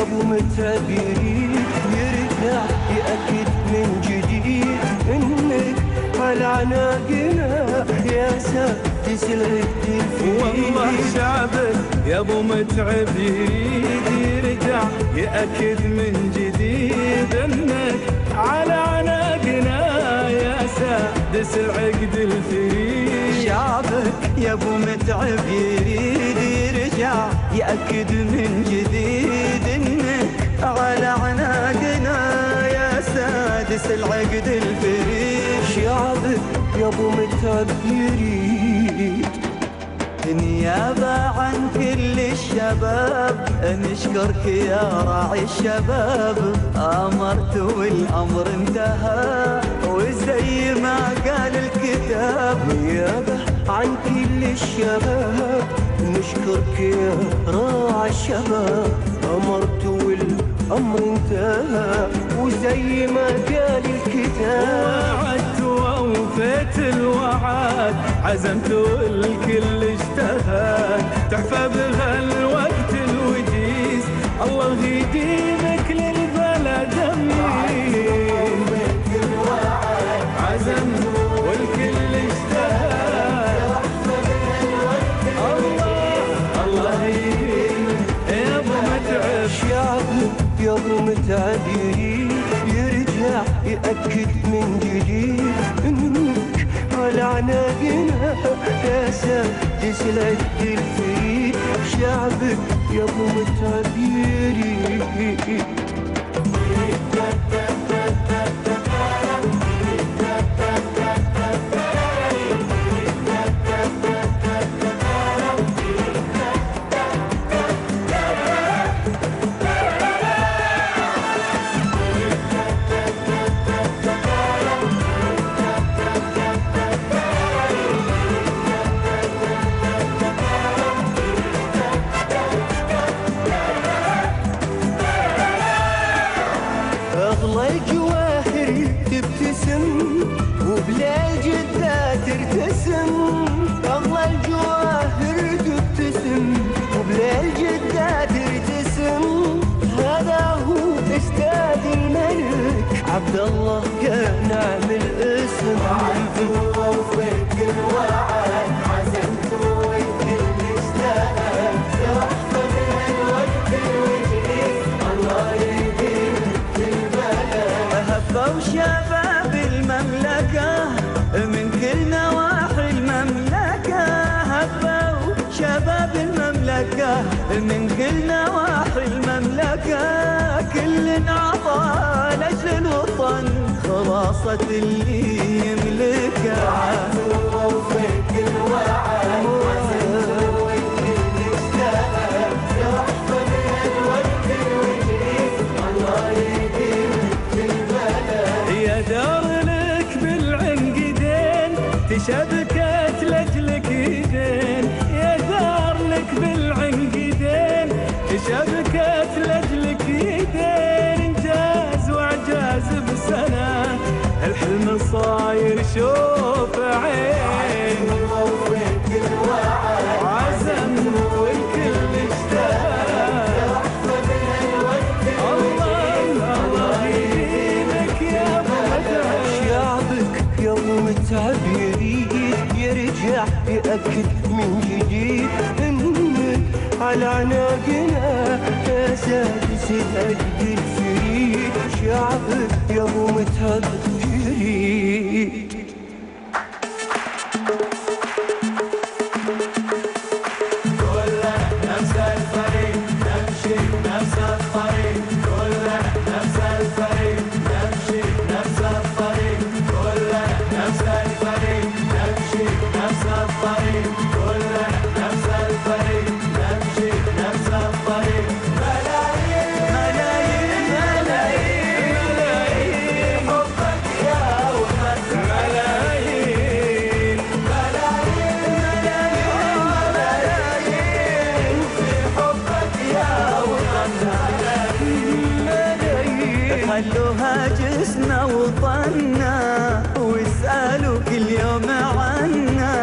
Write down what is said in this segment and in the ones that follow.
ابو متعب يرجع يأكد من جديد انك على عناقنا يا سادس العهد الفريد. والله شعبك يا ابو متعب يرجع يأكد من جديد انك على عناقنا يا سادس العقد الفريد. شعبك يا ابو متعب يرجع يأكد من جديد انك على عناقنا يا سادس العقد الفريد. شعبك يا ابو متعب يريد نيابة عن كل الشباب نشكرك يا راعي الشباب. أمرت والأمر انتهى وزي ما قال الكتاب. نيابة عن كل الشباب نشكرك يا راعي الشباب. أمرت والأمر انتهى وزي ما قال الكتاب. وعدت ووفيت الوعد عزمت والكل اجتهد تحفى بها الوقت الوجيز الله يديمك للبلد امين. عزمت والكل اجتهد الله يديمك يا ابو متعب. شعبك يا ابو متعب يرجع يأكد من جديد انك على عناقنا يا سادس العهد الفريد. شعبك يا ابو متعب يريد أغلى الجواهر تبتسم وبلا الجدة ترتسم. أغلى الجواهر تبتسم وبلا الجدة ترتسم. هذا هو أستاذ الملك عبد الله كان عامل اسم. وعدت ووفيت الوعد عزمت والكل اجتهد تحفى بها الوقت الوجيز الله يديمك للبلد. هبوا شباب المملكة من كل نواحي المملكة. هبوا شباب المملكة من كل نواحي المملكة. كل عطى لأجل الوطن خلاصة اللي يملكه. وعدت ووفيت الوعد عزمت والكل اجتهد تحفى بها الوقت الوجيز الله يديمك للبلد. يا دار لك بالعنقدين تشبكت لاجلك يدين. يا دار لك بالعنقدين تشبكت لاجلك يدين. انجاز واعجاز بسنه الحلم صاير شوف عين. ووفيت الوعد عزم والكل اجتهد تحفى بها الوقت الله يديمك يا ابو متعب. شعبك يا ابو متعب يرجع يأكد من جديد انك على عناقنا يا سادس العقد الفريد. شعبك يا ابو متعب يريد كلنا نفس الفريق نمشي نفس الطريق. كلنا نفس الفريق نمشي نفس الطريق. كلنا نفس الفريق نمشي نفس الطريق. كلنا نفس الفريق نمشي نفس الطريق. ملايين ملايين ملايين ملايين حبك يا وطن. ملايين ملايين ملايين في حبك يا وطن. ملايين خلوها جسنا وطنا واسألوا كل يوم عنا.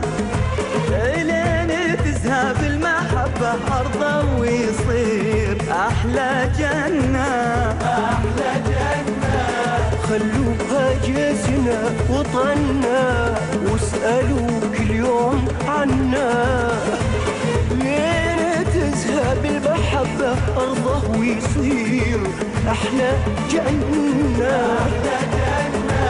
لين تزهى بالمحبة أرضا ويصير أحلى جنة أحلى جنة. خلوها جزنا وطنا واسألوا كل يوم عنا. لين تزهى بالمحبة أرضه ويصير أحلى جنة. أحلى جنة.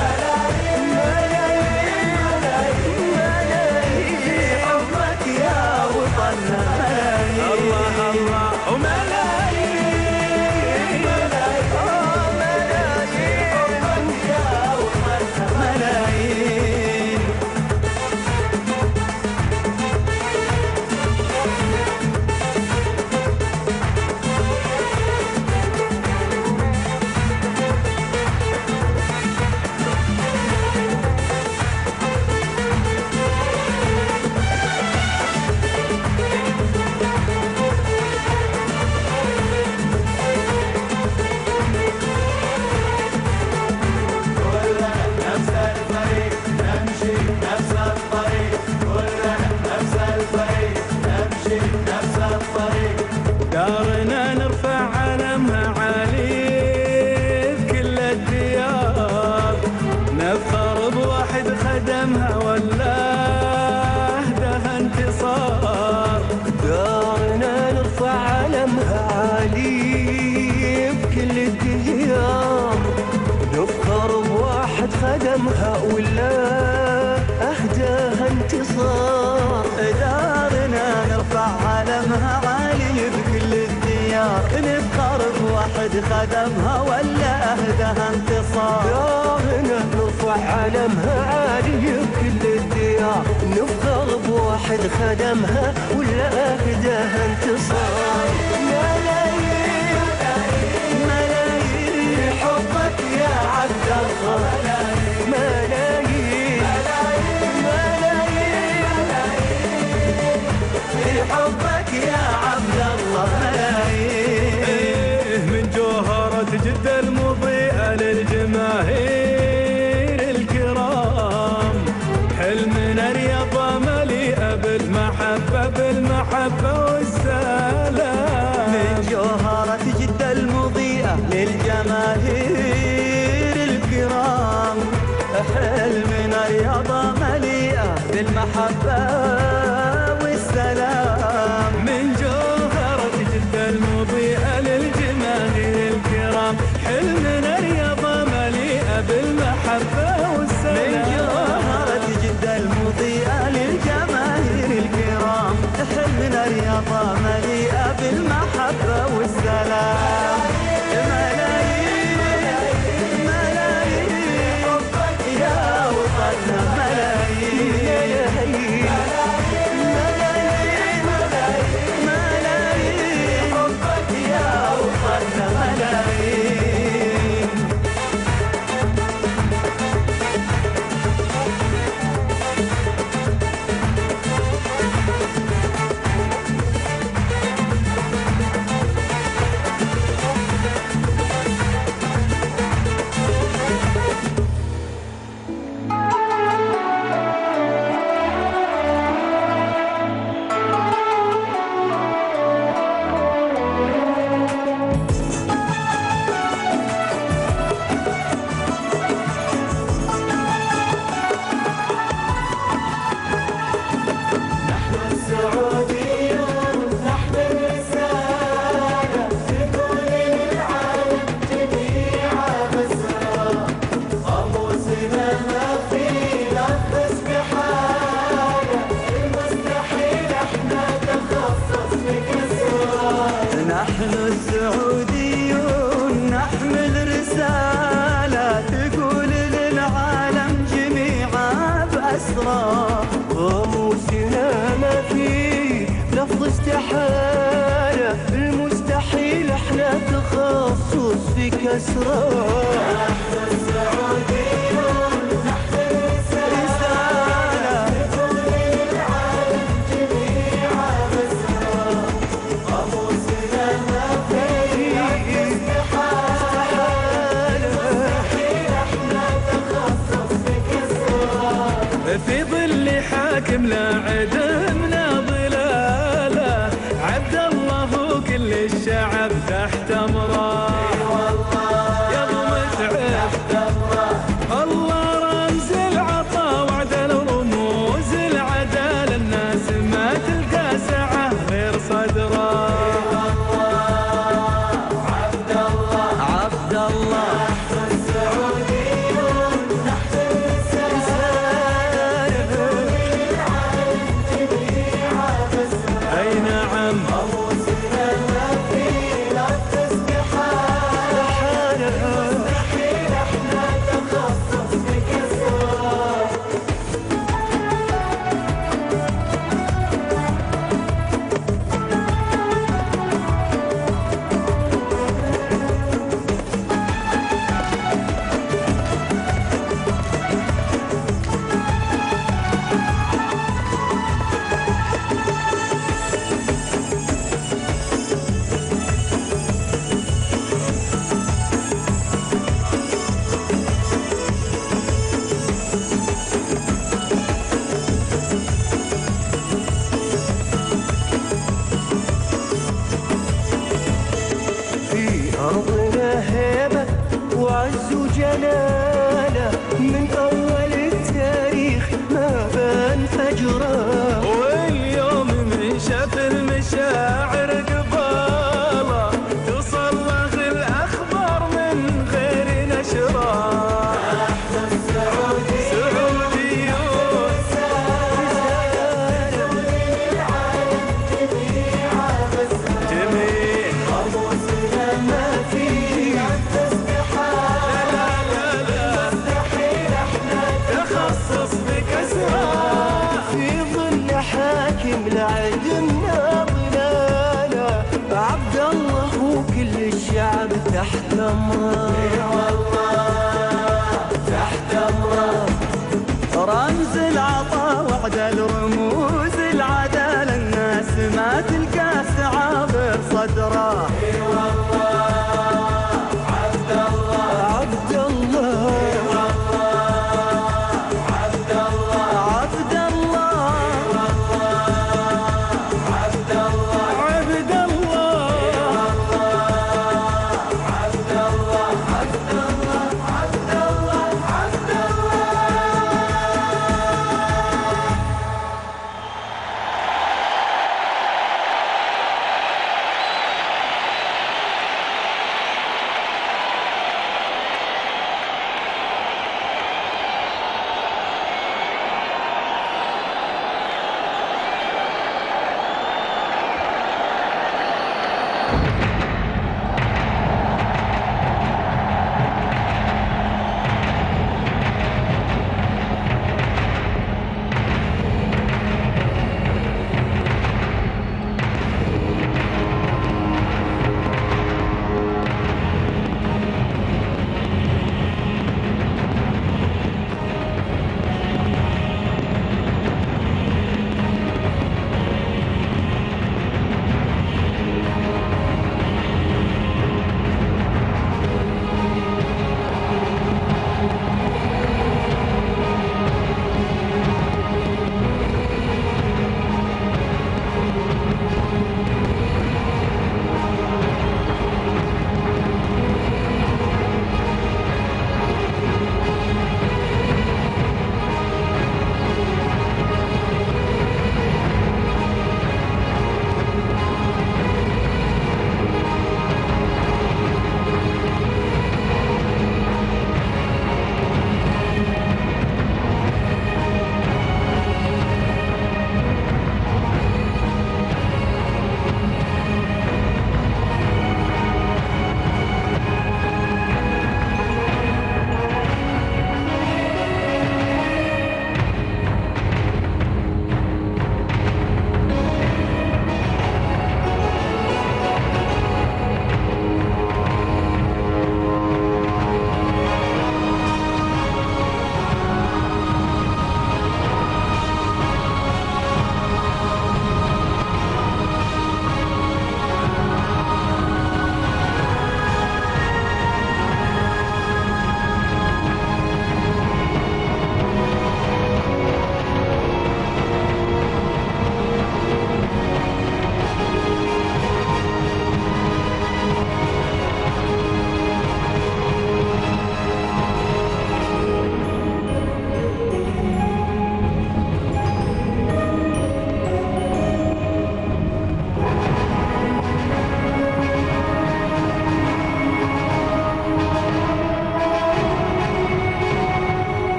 ملايين حبك يا وطننا. الله الله وملايين ملايين. كلنا نفس الفريق نمشي نفس الطريق. كلنا نفس الفريق نمشي نفس الطريق. دارنا نرفع علمها عالي بكل الديار. نفخر بواحد خدمها ولا اهدها انتصار. دارنا نرفع علمها عالي بكل الديار. نفخر بواحد خدمها ولا أهداها انتصار. دارنا نرفع علمها عالي بكل الديار. نفخر بواحد خدمها ولا أهدها انتصار. دارنا نرفع علمها عالي بكل الديار. نفخر بواحد خدمها ولا أهداها انتصار. ملايين ملايين حبك يا عبد الله. ملايين في حبك يا عبد الله. ملايين. إيه من جوهرة جدة المضيئة للجماهير الكرام. حلمنا رياضة مليئة بالمحبة بالمحبة والسلام. من جوهرة جدة المضيئة للجماهير الكرام. حلمنا رياضة مليئة بالمحبة والسلام. من جوهرة جدة المضيئة للجماهير الكرام. حلمنا رياضة مليئة بالمحبة من والسلام. جوهرة جدة المضيئة للجماهير الكرام. حلمنا رياضة مليئة بالمحبة والسلام. ملايين ملايين حبك يا وطننا. ملايين ملايين ملايين حبك يا وطننا. ملايين. نحن السعوديون نحمل رسالة تقول للعالم جميعا بأسرار. قاموسنا ما فيه لفظ استحالة. المستحيل احنا تخصص في كسرة. في ظل حاكم لا عدمنا ظلاله. عبد الله وكل الشعب ناله من أول التاريخ ما بان فجره. واليوم من شاف المشاعر قباله تصلغ الأخبار من غير نشره. لعدنا ضلاله عبد الله وكل الشعب تحت امره. والله تحت امره. رمز العطاء وعد الرموز العدالة الناس ما تلقى سعابر صدره. عبد الله عبد الله عبد الله عبد الله عبد الله عبد الله عبد الله عبد الله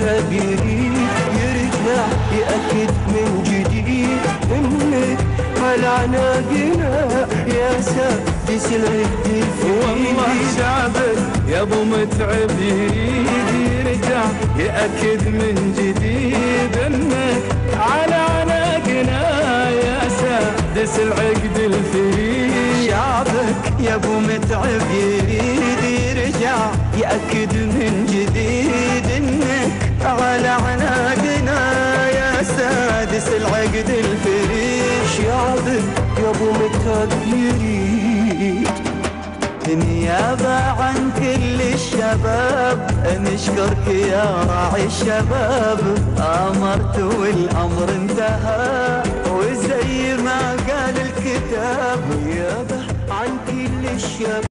متعب يرجع يأكد من جديد انك على عناقنا يا سادس العد الفريد. والله شعبك يا ابو متعب يرجع يأكد من جديد انك على عناقنا يا سادس العقد الفريد. شعبك يا ابو متعب يرجع يأكد من جديد انك على عناقنا يا سادس العقد الفريد. شعبك يا ابو متعب يريد نيابة عن كل الشباب نشكرك يا راعي الشباب. امرت والامر انتهى وزي ما قال الكتاب نيابة عن كل الشباب.